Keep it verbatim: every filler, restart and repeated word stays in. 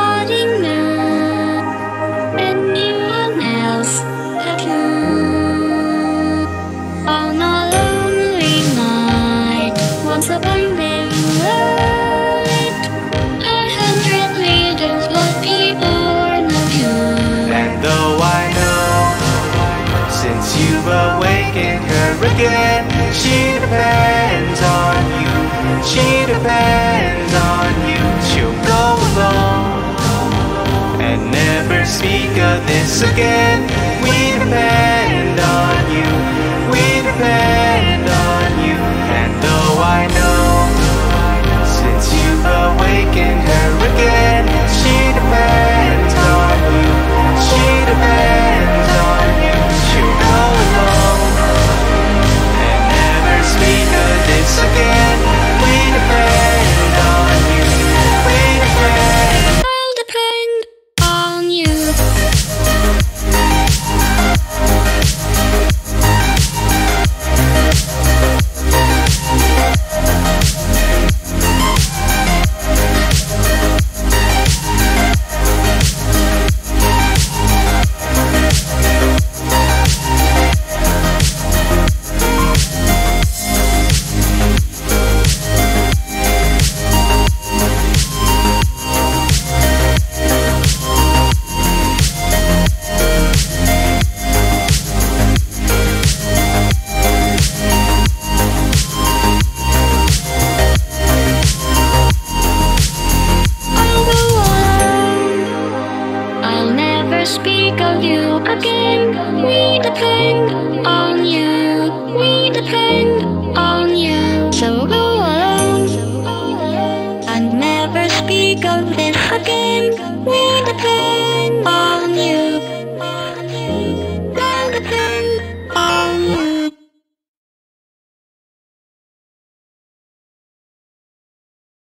starting now. Anyone else have you? On a lonely night, once a binding light, a hundred meters would be born of you. And though I know, since you've awakened her again, she depends on you, she depends on you. She'll go alone and never speak of this again. We depend